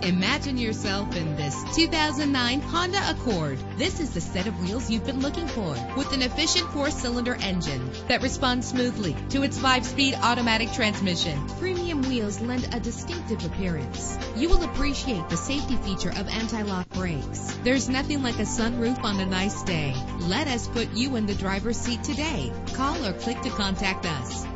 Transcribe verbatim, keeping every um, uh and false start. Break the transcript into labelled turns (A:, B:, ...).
A: Imagine yourself in this two thousand nine Honda Accord. This is the set of wheels you've been looking for, with an efficient four-cylinder engine that responds smoothly to its five-speed automatic transmission. Premium wheels lend a distinctive appearance. You will appreciate the safety feature of anti-lock brakes. There's nothing like a sunroof on a nice day. Let us put you in the driver's seat today. Call or click to contact us.